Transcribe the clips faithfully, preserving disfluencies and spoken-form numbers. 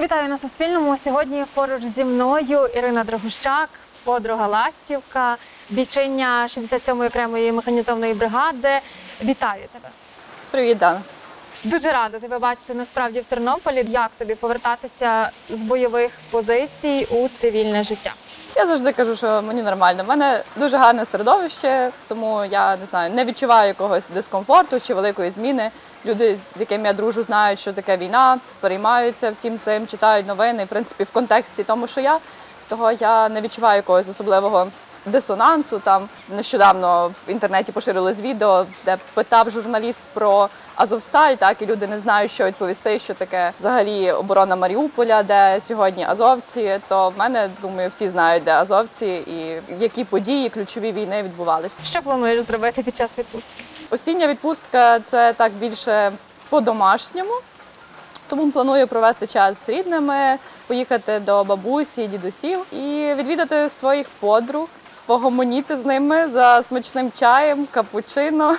Вітаю на Суспільному. Сьогодні поруч зі мною Ірина Драгущак, подруга Ластівка, бійчиня шістдесят сьомої окремої механізованої бригади. Вітаю тебе. Привіт, Дана. Дуже рада тебе бачити насправді в Тернополі. Як тобі повертатися з бойових позицій у цивільне життя? Я завжди кажу, що мені нормально. У мене дуже гарне середовище, тому я не знаю, не відчуваю якогось дискомфорту чи великої зміни. Люди, з якими я дружу, знають, що таке війна, переймаються всім цим, читають новини, в принципі, в контексті тому, що я, того я не відчуваю якогось особливого дисонансу. Там нещодавно в інтернеті поширилось відео, де питав журналіст про Азовсталь, так, і люди не знають, що відповісти, що таке взагалі оборона Маріуполя, де сьогодні азовці, то в мене, думаю, всі знають, де азовці і які події ключові війни відбувалися. Що плануєш зробити під час відпустки? Осіння відпустка – це так більше по-домашньому, тому планую провести час з рідними, поїхати до бабусі, дідусів і відвідати своїх подруг, погомоніти з ними за смачним чаєм, капучино.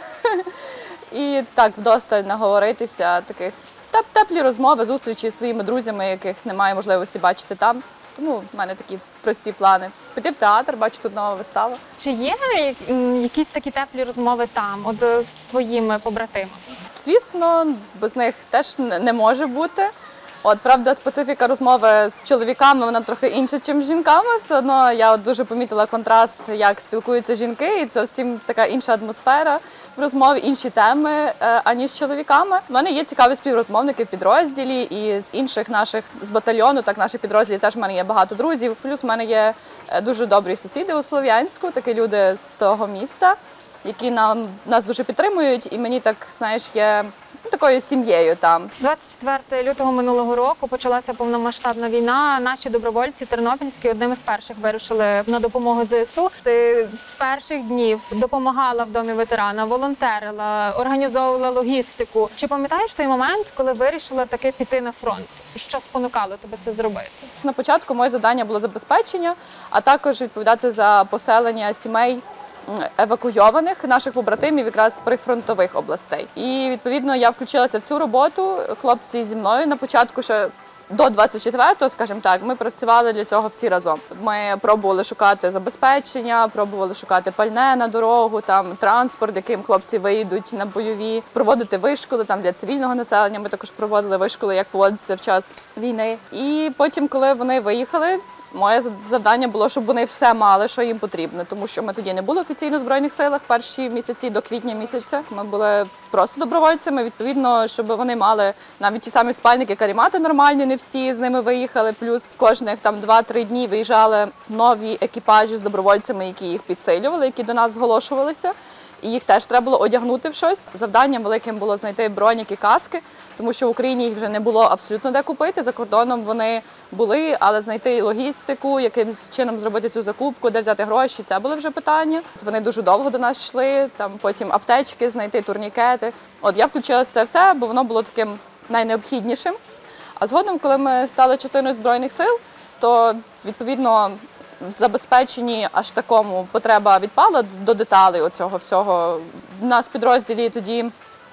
І так вдосталь наговоритися, таких теплі розмови, зустрічі зі своїми друзями, яких немає можливості бачити там. Тому в мене такі прості плани. Піти в театр, бачу, тут нова вистава. Чи є якісь такі теплі розмови там, от з твоїми побратимами? Звісно, без них теж не може бути. От, правда, специфіка розмови з чоловіками, вона трохи інша, ніж з жінками. Все одно я от дуже помітила контраст, як спілкуються жінки, і це зовсім така інша атмосфера в розмові, інші теми, аніж з чоловіками. У мене є цікаві співрозмовники в підрозділі, і з інших наших, з батальйону, так, наших підрозділів теж в мене є багато друзів. Плюс в мене є дуже добрі сусіди у Слов'янську, такі люди з того міста, які нам, нас дуже підтримують, і мені так, знаєш, є такою сім'єю там. двадцять четвертого лютого минулого року почалася повномасштабна війна. Наші добровольці тернопільські одними з перших вирушили на допомогу ЗСУ. Ти з перших днів допомагала в домі ветерана, волонтерила, організовувала логістику. Чи пам'ятаєш той момент, коли вирішила таки піти на фронт? Що спонукало тебе це зробити? На початку моє завдання було забезпечення, а також відповідати за поселення сімей евакуйованих наших побратимів якраз з прифронтових областей. І, відповідно, я включилася в цю роботу. Хлопці зі мною на початку ще до двадцять четвертого, скажімо так, ми працювали для цього всі разом. Ми пробували шукати забезпечення, пробували шукати пальне на дорогу, там транспорт, яким хлопці виїдуть на бойові, проводити вишколи там для цивільного населення. Ми також проводили вишколи, як поводитися в час війни. І потім, коли вони виїхали, моє завдання було, щоб вони все мали, що їм потрібно, тому що ми тоді не були офіційно в Збройних силах перші місяці до квітня місяця. Ми були просто добровольцями, відповідно, щоб вони мали навіть ті самі спальники, карімати нормальні, не всі з ними виїхали, плюс кожних там два-три дні виїжджали нові екіпажі з добровольцями, які їх підсилювали, які до нас зголошувалися. І їх теж треба було одягнути в щось. Завданням великим було знайти броніки, каски, тому що в Україні їх вже не було абсолютно де купити. За кордоном вони були, але знайти логістику, яким чином зробити цю закупку, де взяти гроші, це були вже питання. Вони дуже довго до нас йшли, там потім аптечки знайти, турнікети. От я включилася в це все, бо воно було таким найнеобхіднішим. А згодом, коли ми стали частиною Збройних сил, то, відповідно, в забезпеченні аж такому потреба відпала до деталей оцього всього. У нас в підрозділі тоді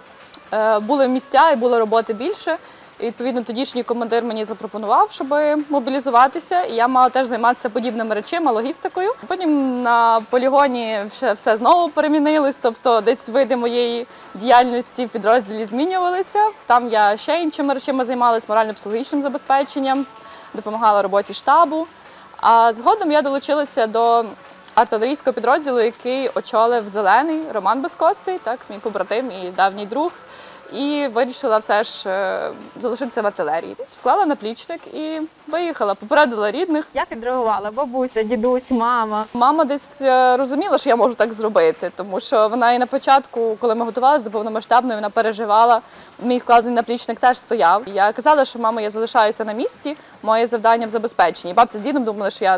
були місця і було роботи більше. І, відповідно, тодішній командир мені запропонував, щоб мобілізуватися, і я мала теж займатися подібними речами, логістикою. Потім на полігоні все, все знову перемінилось, тобто десь види моєї діяльності в підрозділі змінювалися. Там я ще іншими речами займалася, морально-психологічним забезпеченням, допомагала роботі штабу. А згодом я долучилася до артилерійського підрозділу, який очолив Зелений Роман Безкостий, так, мій побратим і давній друг. І вирішила все ж залишитися в артилерії. Склала наплічник і виїхала, попередила рідних. Як відреагувала бабуся, дідусь, мама? Мама десь розуміла, що я можу так зробити, тому що вона і на початку, коли ми готувалися до повномасштабної, вона переживала. Мій вкладений наплічник теж стояв. Я казала, що мама, я залишаюся на місці, моє завдання в забезпеченні. Бабця з дідом думали, що я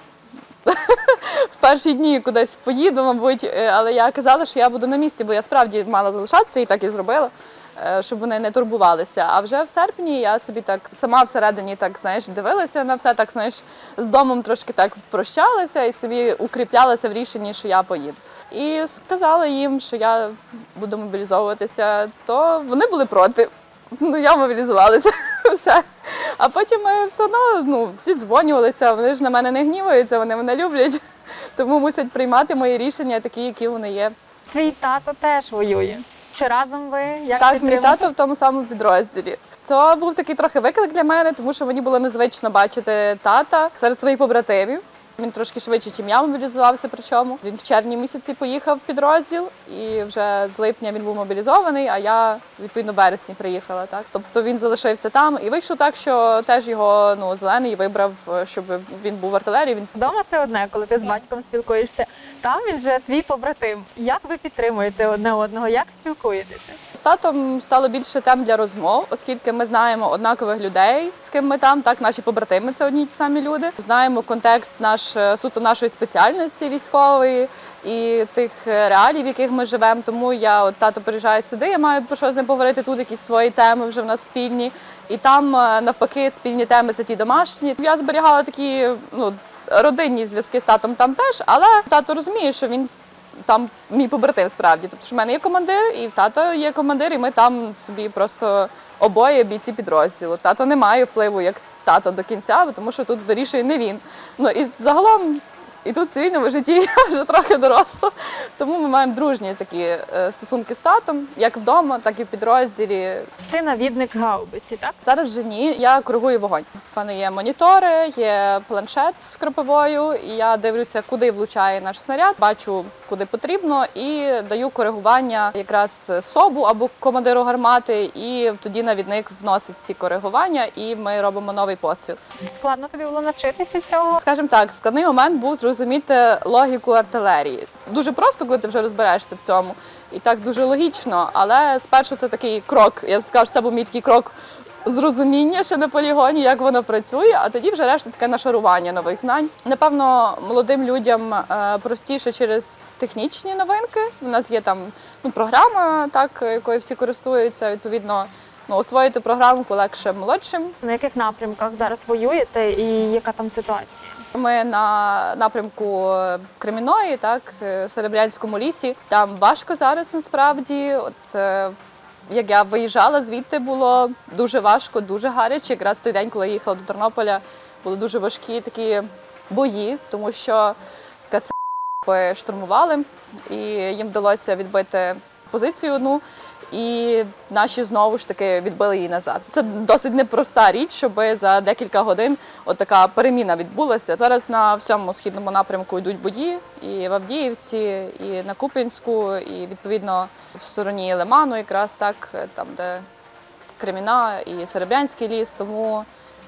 в перші дні кудись поїду, мабуть, але я казала, що я буду на місці, бо я справді мала залишатися і так і зробила, щоб вони не турбувалися. А вже в серпні я собі так сама всередині так, знаєш, дивилася на все, так, знаєш, з домом трошки так прощалася і собі укріплялася в рішенні, що я поїду. І сказала їм, що я буду мобілізовуватися, то вони були проти. Ну, я мобілізувалася. все. А потім ми все одно ну, зідзвонювалися, вони ж на мене не гніваються, вони мене люблять, тому мусять приймати мої рішення такі, які вони є. Твій тато теж воює. Чи разом ви? Як Так, мій підтримуєте? тато в тому самому підрозділі. Це був такий трохи виклик для мене, тому що мені було незвично бачити тата серед своїх побратимів. Він трошки швидше, ніж я мобілізувався, причому. Він в червні місяці поїхав в підрозділ, і вже з липня він був мобілізований, а я, відповідно, в вересні приїхала. Так? Тобто він залишився там. І вийшло так, що теж його ну, зелений вибрав, щоб він був в артилерії. Він... Вдома це одне, коли ти з батьком спілкуєшся. Там він же твій побратим. Як ви підтримуєте одне одного? Як спілкуєтеся? З татом стало більше тем для розмов, оскільки ми знаємо однакових людей, з ким ми там. Так, наші побратими – це одні й ті самі люди. Знаємо контекст наш, суто нашої спеціальності військової і тих реалій, в яких ми живемо. Тому я, от тато приїжджає сюди, я маю про що з ним поговорити, тут якісь свої теми вже в нас спільні. І там, навпаки, спільні теми – це ті домашні. Я зберігала такі ну, родинні зв'язки з татом там теж, але тато розуміє, що він там мій побратим справді. Тобто, що в мене є командир, і в тата є командир, і ми там собі просто обоє бійці підрозділу. Тато не має впливу як тато до кінця, тому що тут вирішує не він. Ну і загалом, і тут в цивільному житті я вже трохи доросла, тому ми маємо дружні такі е, стосунки з татом, як вдома, так і в підрозділі. Ти навідник гаубиці, так? Зараз вже ні, я коригую вогонь. У мене є монітори, є планшет з кропивою, і я дивлюся, куди влучає наш снаряд, бачу, куди потрібно, і даю коригування якраз СОБу або командиру гармати, і тоді навідник вносить ці коригування, і ми робимо новий постріл. Складно тобі було навчитися цього? Скажімо так, складний момент був зрозуміти логіку артилерії. Дуже просто, коли ти вже розбираєшся в цьому, і так дуже логічно, але спершу це такий крок, я б сказала, що це був мій такий крок зрозуміння ще на полігоні, як воно працює, а тоді вже решта таке нашарування нових знань. Напевно, молодим людям простіше через технічні новинки. У нас є там ну, програма, так, якою всі користуються, відповідно, ну, освоїти програмку легше молодшим. На яких напрямках зараз воюєте і яка там ситуація? Ми на напрямку Кремінної, так, в Серебрянському лісі. Там важко зараз насправді. От, е, як я виїжджала звідти, було дуже важко, дуже гаряче. Якраз той день, коли я їхала до Тернополя, були дуже важкі такі бої, тому що КЦ штурмували, і їм вдалося відбити позицію одну. І наші знову ж таки відбили її назад. Це досить непроста річ, щоб за декілька годин от така переміна відбулася. Зараз на всьому східному напрямку йдуть бої, і в Авдіївці, і на Куп'янську, і відповідно в стороні Лиману, якраз так, там де Креміна і Серебрянський ліс. Тому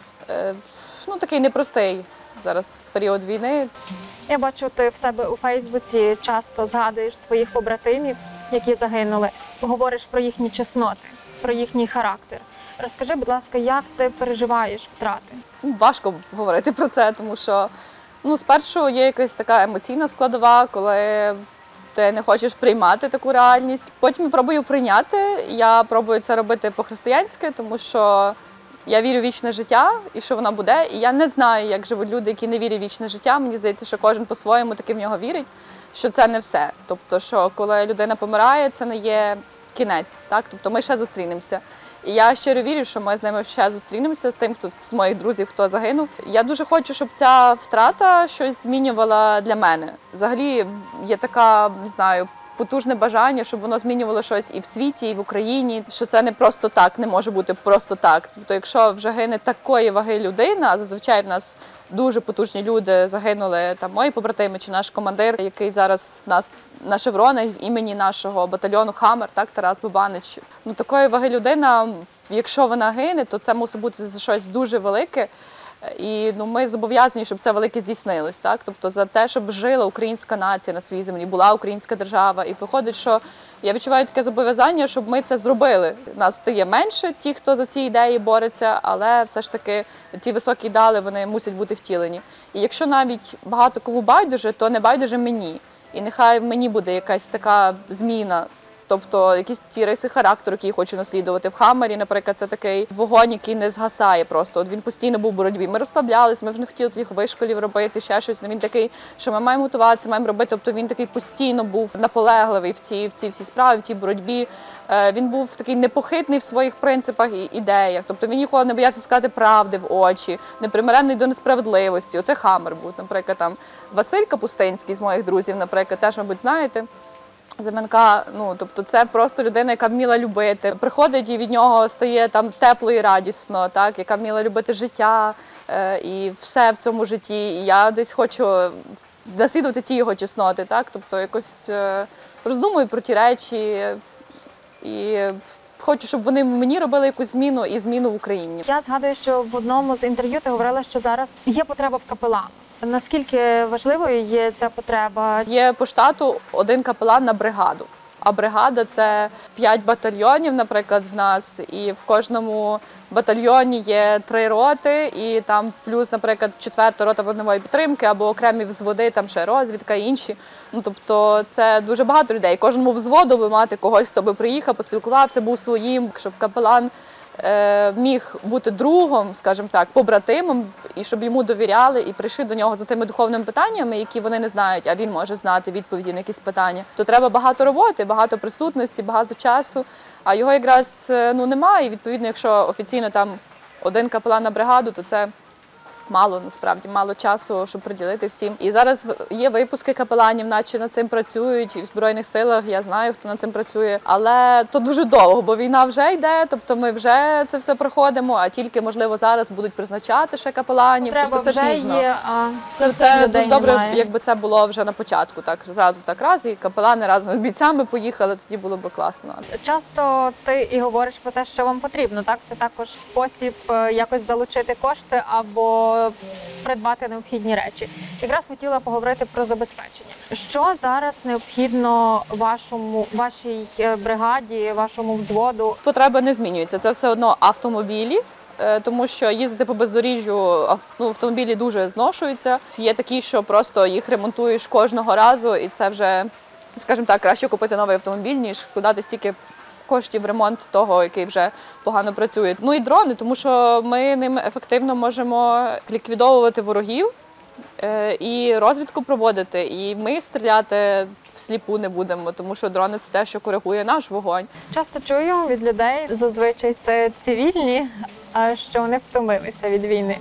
е, ну, такий непростий зараз період війни. Я бачу, ти в себе у Фейсбуці часто згадуєш своїх побратимів, які загинули, говориш про їхні чесноти, про їхній характер. Розкажи, будь ласка, як ти переживаєш втрати? Важко говорити про це, тому що ну, спершу є якась така емоційна складова, коли ти не хочеш приймати таку реальність. Потім я пробую прийняти, я пробую це робити по-християнськи, тому що я вірю в вічне життя і що воно буде. І я не знаю, як живуть люди, які не вірять в вічне життя. Мені здається, що кожен по-своєму таки в нього вірить, що це не все. Тобто, що коли людина помирає, це не є кінець. Так? Тобто ми ще зустрінемося. І я щиро вірю, що ми з ними ще зустрінемося, з тим, хто з моїх друзів, хто загинув. Я дуже хочу, щоб ця втрата щось змінювала для мене. Взагалі є така, не знаю, потужне бажання, щоб воно змінювало щось і в світі, і в Україні, що це не просто так, не може бути просто так. Тобто, якщо вже гине такої ваги людина, а зазвичай в нас дуже потужні люди загинули, там мої побратими чи наш командир, який зараз в нас на шевронах в імені нашого батальйону «Хаммер», так, Тарас Бабанич. Ну, такої ваги людина, якщо вона гине, то це мусить бути за щось дуже велике. І ну, ми зобов'язані, щоб це велике здійснилось. Так? Тобто за те, щоб жила українська нація на своїй землі, була українська держава. І виходить, що я відчуваю таке зобов'язання, щоб ми це зробили. Нас стає менше, ті, хто за ці ідеї бореться, але все ж таки ці високі ідеали, вони мусять бути втілені. І якщо навіть багато кому байдуже, то не байдуже мені. І нехай в мені буде якась така зміна тобто якісь ті риси характеру, які я хочу наслідувати. В Хаммері, наприклад, це такий вогонь, який не згасає просто. От він постійно був у боротьбі. Ми розслаблялись, ми вже не хотіли їх вишколів робити, ще щось. Він такий, що ми маємо готуватися, маємо робити. Тобто він такий постійно був наполегливий в цій, в цій всій справі, в цій боротьбі. Він був такий непохитний в своїх принципах і ідеях. Тобто він ніколи не боявся сказати правди в очі, непримиренний до несправедливості. Оце Хаммер був, наприклад, там Василь Капустинський з моїх друзів, наприклад, теж, мабуть, знаєте. Семенка, ну, тобто це просто людина, яка вміла любити. Приходить і від нього стає там тепло і радісно, так, яка вміла любити життя е, і все в цьому житті. І я десь хочу наслідувати ті його чесноти, так, тобто якось е, роздумую про ті речі і хочу, щоб вони мені робили якусь зміну і зміну в Україні. Я згадую, що в одному з інтерв'ю ти говорила, що зараз є потреба в капеланах. Наскільки важливою є ця потреба? Є по штату один капелан на бригаду. А бригада – це п'ять батальйонів, наприклад, в нас. І в кожному батальйоні є три роти, і там плюс, наприклад, четверта рота вогневої підтримки або окремі взводи, там ще розвідка і інші. Ну, тобто це дуже багато людей. Кожному взводу би мати когось, хто би приїхав, поспілкувався, був своїм, щоб капелан міг бути другом, скажімо так, побратимом, і щоб йому довіряли і прийшли до нього за тими духовними питаннями, які вони не знають, а він може знати відповіді на якісь питання. То треба багато роботи, багато присутності, багато часу, а його якраз ну, немає. І відповідно, якщо офіційно там один капелан на бригаду, то це мало, насправді, мало часу, щоб приділити всім. І зараз є випуски капеланів, наче над цим працюють, і в Збройних силах, я знаю, хто над цим працює. Але то дуже довго, бо війна вже йде, тобто ми вже це все проходимо, а тільки, можливо, зараз будуть призначати ще капеланів. Треба тобто це вже пізно. Є, а це це дуже добре, немає. Якби це було вже на початку, так, зразу так раз, і капелани разом з бійцями поїхали, тоді було б класно. Часто ти і говориш про те, що вам потрібно, так? Це також спосіб якось залучити кошти або придбати необхідні речі. Якраз хотіла поговорити про забезпечення. Що зараз необхідно вашому, вашій бригаді, вашому взводу? Потреба не змінюється. Це все одно автомобілі, тому що їздити по бездоріжжю, ну, автомобілі дуже зношуються. Є такі, що просто їх ремонтуєш кожного разу, і це вже, скажімо так, краще купити новий автомобіль, ніж вкладати стільки коштів в ремонт того, який вже погано працює. Ну і дрони, тому що ми ними ефективно можемо ліквідовувати ворогів і розвідку проводити. І ми стріляти всліпу не будемо, тому що дрони – це те, що коригує наш вогонь. Часто чую від людей, зазвичай це цивільні, що вони втомилися від війни.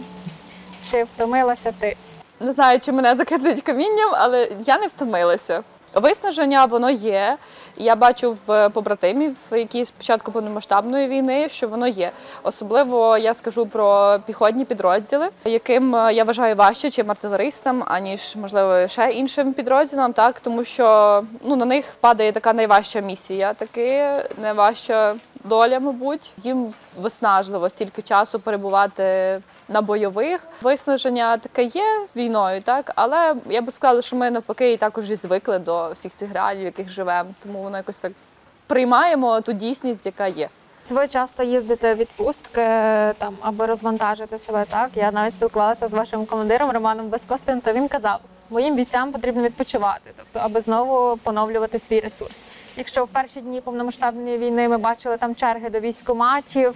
Чи втомилася ти? Не знаю, чи мене закидають камінням, але я не втомилася. Виснаження, воно є. Я бачу в побратимів, які з початку повномасштабної війни, що воно є. Особливо я скажу про піхотні підрозділи, яким я вважаю важче, чим артилеристам, аніж, можливо, ще іншим підрозділам, так? Тому що ну, на них падає така найважча місія, таки, найважча доля, мабуть. Їм виснажливо стільки часу перебувати на бойових. Виснаження таке є війною, так, але я би сказала, що ми навпаки і також і звикли до всіх цих реалій, в яких живемо, тому воно якось так приймаємо ту дійсність, яка є. Ви часто їздите в відпустки, там, аби розвантажити себе, так? Я навіть спілкувалася з вашим командиром Романом Безкостим, то він казав, моїм бійцям потрібно відпочивати, тобто, аби знову поновлювати свій ресурс. Якщо в перші дні повномасштабної війни ми бачили там черги до військкоматів,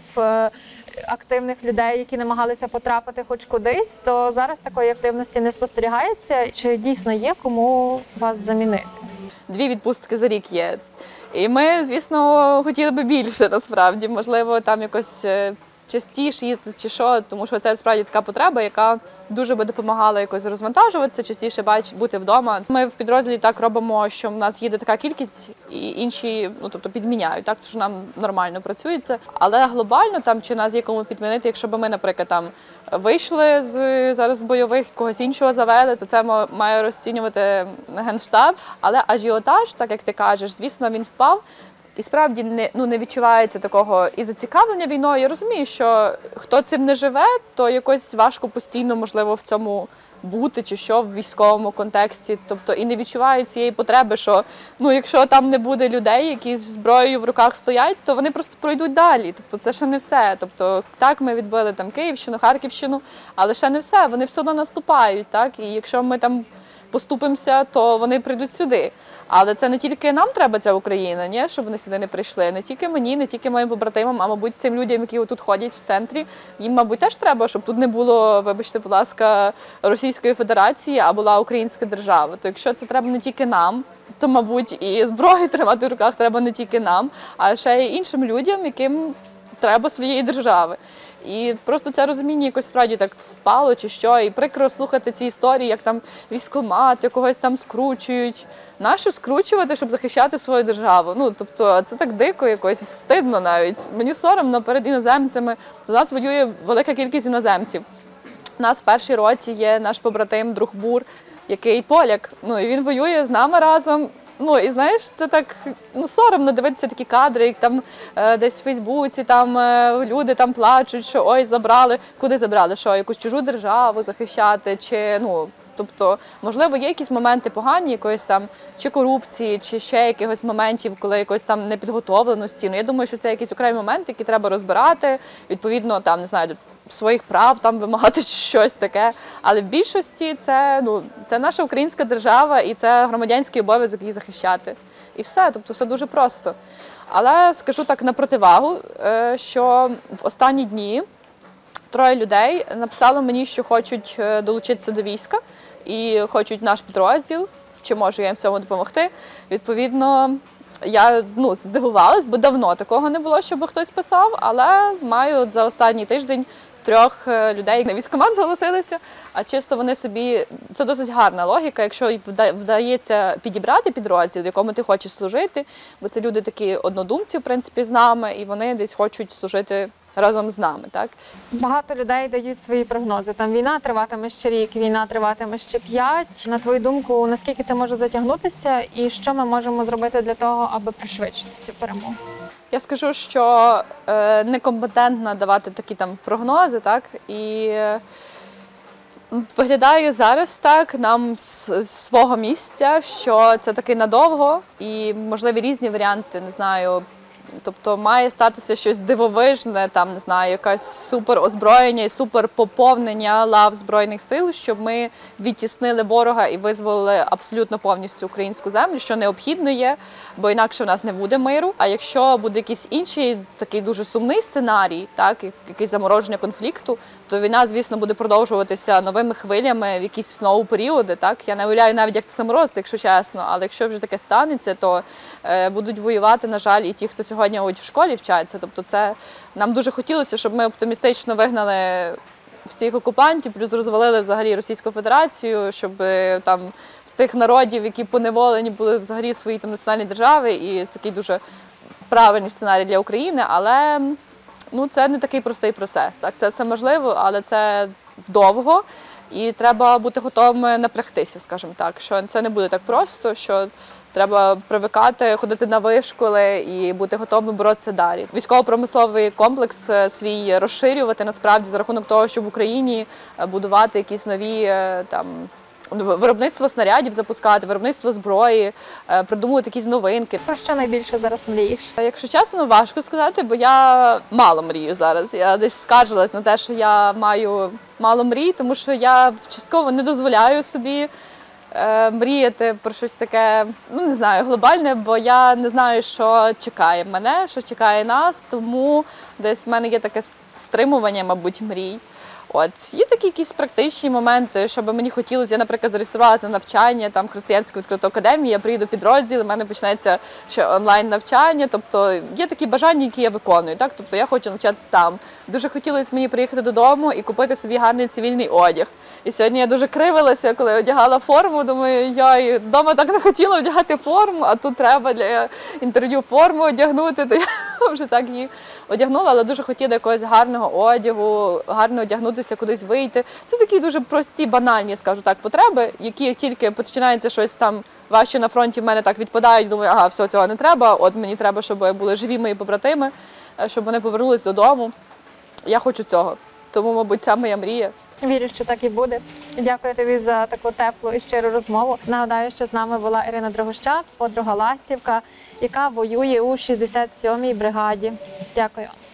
активних людей, які намагалися потрапити хоч кудись, то зараз такої активності не спостерігається. Чи дійсно є кому вас замінити? Дві відпустки за рік є. І ми, звісно, хотіли би більше, насправді. Можливо, там якось частіше їздити чи що, тому що це справді така потреба, яка дуже би допомагала якось розвантажуватися, частіше бути вдома. Ми в підрозділі так робимо, що в нас їде така кількість, і інші, ну тобто підміняють, так, що нам нормально працюється. Але глобально там чи нас є кому підмінити, якщо б ми, наприклад, там вийшли з зараз з бойових, когось іншого завели, то це має розцінювати Генштаб. Але ажіотаж, так як ти кажеш, звісно, він впав. І справді не, ну, не відчувається такого і зацікавлення війною. Я розумію, що хто цим не живе, то якось важко постійно, можливо, в цьому бути чи що в військовому контексті. Тобто і не відчувають цієї потреби, що ну, якщо там не буде людей, які з зброєю в руках стоять, то вони просто пройдуть далі. Тобто це ще не все. Тобто так, ми відбили там Київщину, Харківщину, але ще не все. Вони все одно наступають. Так? І якщо ми там поступимося, то вони прийдуть сюди. Але це не тільки нам треба ця Україна, ні? Щоб вони сюди не прийшли. Не тільки мені, не тільки моїм побратимам, а мабуть тим людям, які тут ходять в центрі. Їм, мабуть, теж треба, щоб тут не було, вибачте, будь ласка, Російської Федерації, а була українська держава. То якщо це треба не тільки нам, то, мабуть, і зброю тримати в руках треба не тільки нам, а ще й іншим людям, яким треба своєї держави. І просто це розуміння якось справді так впало чи що. І прикро слухати ці історії, як там військкомати когось там скручують. Нащо скручувати, щоб захищати свою державу? Ну, тобто, це так дико якось, стидно навіть. Мені соромно перед іноземцями. До нас воює велика кількість іноземців. У нас в першій роті є наш побратим, друг Бур, який поляк. Ну, і він воює з нами разом. Ну, і знаєш, це так, ну, соромно дивитися такі кадри, як там е, десь в Фейсбуці, там е, люди там плачуть, що ой, забрали. Куди забрали? Що, якусь чужу державу захищати? Чи, ну, тобто, можливо, є якісь моменти погані, якоїсь там, чи корупції, чи ще якихось моментів, коли якось там непідготовленості. Ну, я думаю, що це якісь окремі моменти, які треба розбирати, відповідно, там, не знаю, своїх прав там вимагати чи щось таке. Але в більшості це, ну, це наша українська держава і це громадянський обов'язок її захищати. І все, тобто все дуже просто. Але скажу так на противагу, що в останні дні троє людей написало мені, що хочуть долучитися до війська і хочуть наш підрозділ, чи можу я їм в цьому допомогти. Відповідно, я, ну, здивувалась, бо давно такого не було, щоб хтось писав, але маю от за останній тиждень трьох людей на військкомат зголосилися, а чисто вони собі, це досить гарна логіка, якщо вдається підібрати підрозділ, в якому ти хочеш служити, бо це люди такі однодумці, в принципі, з нами, і вони десь хочуть служити разом з нами, так? Багато людей дають свої прогнози. Там війна триватиме ще рік, війна триватиме ще п'ять. На твою думку, наскільки це може затягнутися і що ми можемо зробити для того, аби пришвидшити цю перемогу? Я скажу, що е, некомпетентно давати такі там прогнози, так, і е, виглядає зараз так нам з, з свого місця, що це таки надовго і можливі різні варіанти, не знаю. Тобто має статися щось дивовижне, там, не знаю, якесь суперозброєння і суперпоповнення лав Збройних сил, щоб ми відтіснили ворога і визволили абсолютно повністю українську землю, що необхідно є, бо інакше в нас не буде миру. А якщо буде якийсь інший такий дуже сумний сценарій, так, якийсь замороження конфлікту, то війна, звісно, буде продовжуватися новими хвилями в якісь знову періоди. Так? Я не уявляю навіть, як це заморозити, якщо чесно, але якщо вже таке станеться, то е, будуть воювати, на жаль, і ті, хто сьогодні в школі вчаться. Тобто це нам дуже хотілося, щоб ми оптимістично вигнали всіх окупантів, плюс розвалили взагалі Російську Федерацію, щоб там в цих народів, які поневолені, були взагалі свої там національні держави, і це такий дуже правильний сценарій для України, але ну, це не такий простий процес. Так? Це все можливо, але це довго, і треба бути готовими напрягтися, скажімо так, що це не буде так просто, що треба привикати, ходити на вишколи і бути готовим боротися далі. Військово-промисловий комплекс свій розширювати насправді за рахунок того, щоб в Україні будувати якісь нові там виробництво снарядів запускати, виробництво зброї, придумувати якісь новинки. Про що найбільше зараз мрієш? Якщо чесно, важко сказати, бо я мало мрію зараз. Я десь скаржилась на те, що я маю мало мрій, тому що я частково не дозволяю собі е, мріяти про щось таке, ну не знаю, глобальне, бо я не знаю, що чекає мене, що чекає нас, тому десь в мене є таке стримування, мабуть, мрій. От, є такі якісь практичні моменти, що би мені хотілося. Я, наприклад, зареєструвалася на навчання там, в Християнську відкриту академію, я приїду в підрозділ, у мене почнеться ще онлайн-навчання. Тобто є такі бажання, які я виконую. Так? Тобто я хочу навчатися там. Дуже хотілося мені приїхати додому і купити собі гарний цивільний одяг. І сьогодні я дуже кривилася, коли одягала форму, думаю, я вдома так не хотіла одягати форму, а тут треба для інтерв'ю форму одягнути, то я вже так її одягнула, але дуже хотіла якогось гарного одягу, гарно одягнутися, кудись вийти. Це такі дуже прості, банальні, скажу так, потреби, які як тільки починається щось там важче на фронті, в мене так відпадають, думаю, ага, все, цього не треба, от мені треба, щоб були живі мої побратими, щоб вони повернулись додому. Я хочу цього. Тому, мабуть, це моя мрія. Вірю, що так і буде. Дякую тобі за таку теплу і щиру розмову. Нагадаю, що з нами була Ірина Дрогощак, подруга Ластівка, яка воює у шістдесят сьомій бригаді. Дякую.